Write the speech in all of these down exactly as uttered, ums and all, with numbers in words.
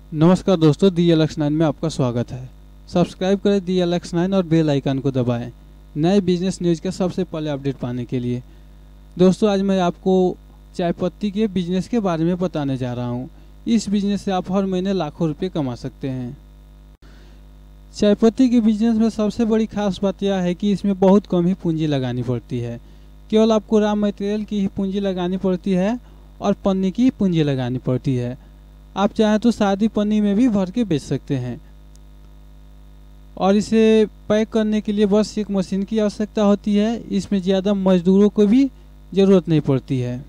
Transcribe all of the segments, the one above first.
नमस्कार दोस्तों, दी L X nine में आपका स्वागत है। सब्सक्राइब करें दी एल एक्स नाइन और बेल आइकन को दबाएं नए बिजनेस न्यूज़ का सबसे पहले अपडेट पाने के लिए। दोस्तों, आज मैं आपको चाय पत्ती के बिजनेस के बारे में बताने जा रहा हूं। इस बिजनेस से आप हर महीने लाखों रुपए कमा सकते हैं। चाय पत्ती के बिजनेस में सबसे बड़ी खास बात यह है कि इसमें बहुत कम ही पूंजी लगानी पड़ती है। केवल आपको रॉ मटेरियल की ही पूंजी लगानी पड़ती है और पन्नी की पूंजी लगानी पड़ती है। आप चाहें तो सादी पन्नी में भी भर के बेच सकते हैं और इसे पैक करने के लिए बस एक मशीन की आवश्यकता होती है। इसमें ज़्यादा मजदूरों को भी ज़रूरत नहीं पड़ती है।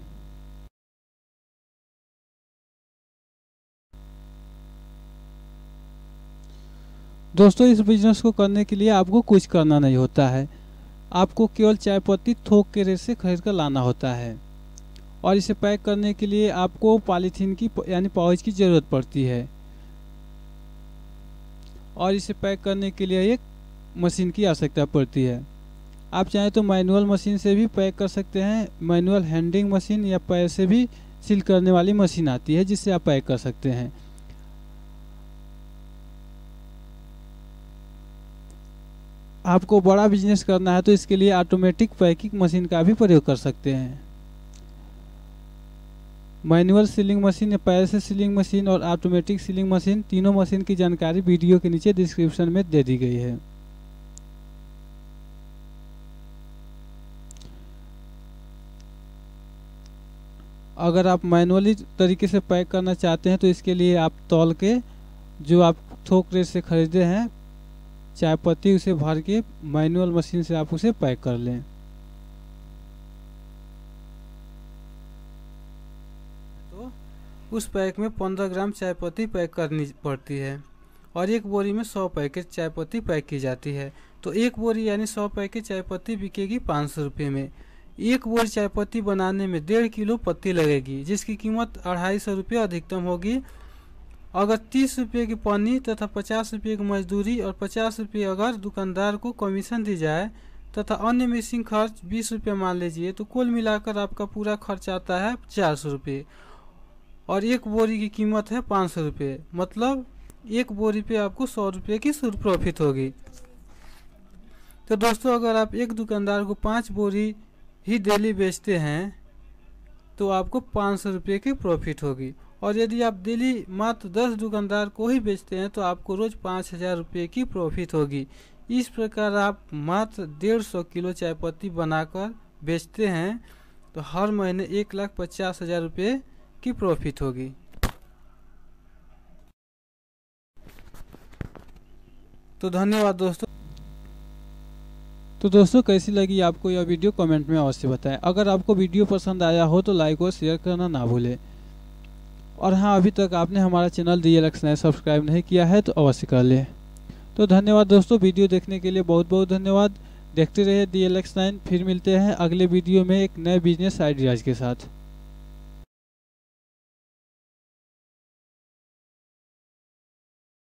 दोस्तों, इस बिजनेस को करने के लिए आपको कुछ करना नहीं होता है। आपको केवल चाय पत्ती थोक के रेट से खरीद कर लाना होता है और इसे पैक करने के लिए आपको पॉलीथीन की यानी पाउच की ज़रूरत पड़ती है और इसे पैक करने के लिए एक मशीन की आवश्यकता पड़ती है। आप चाहें तो मैनुअल मशीन से भी पैक कर सकते हैं। मैनुअल हैंडिंग मशीन या पैर से भी सील करने वाली मशीन आती है जिससे आप पैक कर सकते हैं। आपको बड़ा बिजनेस करना है तो इसके लिए ऑटोमेटिक पैकिंग मशीन का भी प्रयोग कर सकते हैं। मैनुअल सीलिंग मशीन या पैर से सीलिंग मशीन और ऑटोमेटिक सीलिंग मशीन, तीनों मशीन की जानकारी वीडियो के नीचे डिस्क्रिप्शन में दे दी गई है। अगर आप मैनुअली तरीके से पैक करना चाहते हैं तो इसके लिए आप तौल के जो आप थोक रेट से खरीदे हैं चाय पत्ती, उसे भर के मैनुअल मशीन से आप उसे पैक कर लें। उस पैक में पंद्रह ग्राम चाय पत्ती पैक करनी पड़ती है और एक बोरी में सौ पैकेट चाय पत्ती पैक की जाती है। तो एक बोरी यानी सौ पैकेट चाय पत्ती बिकेगी पाँच सौ रुपये में। एक बोरी चाय पत्ती बनाने में डेढ़ किलो पत्ती लगेगी जिसकी कीमत अढ़ाई सौ रुपये अधिकतम होगी। अगर तीस रुपये की पन्नी तथा पचास रुपये की मजदूरी और पचास रुपये अगर दुकानदार को कमीशन दी जाए तथा अन्य मिक्सिंग खर्च बीस रुपये मान लीजिए, तो कुल मिलाकर आपका पूरा खर्च आता है चार सौ रुपये और एक बोरी की कीमत है पाँच सौ रुपये। मतलब एक बोरी पे आपको सौ रुपये की शुद्ध प्रॉफिट होगी। तो दोस्तों, अगर आप एक दुकानदार को पाँच बोरी ही डेली बेचते हैं तो आपको पाँच सौ रुपये की प्रॉफिट होगी और यदि आप डेली मात्र दस दुकानदार को ही बेचते हैं तो आपको रोज पाँच हजार रुपये की प्रॉफिट होगी। इस प्रकार आप मात्र डेढ़ सौ किलो चाय पत्ती बनाकर बेचते हैं तो हर महीने एक लाख पचास हजार रुपये की प्रॉफिट होगी। तो धन्यवाद दोस्तों। तो दोस्तों, कैसी लगी आपको यह वीडियो कमेंट में अवश्य बताएं। अगर आपको वीडियो पसंद आया हो तो लाइक और शेयर करना ना भूलें। और हाँ, अभी तक आपने हमारा channel the L X nine subscribe नहीं किया है तो अवश्य कर लें। तो धन्यवाद दोस्तों, वीडियो देखने के लिए बहुत बहुत धन्यवाद। देखते रहिए दी एल एक्स नाइन। फिर मिलते हैं अगले वीडियो में एक नए बिजनेस आइडियाज़ के साथ।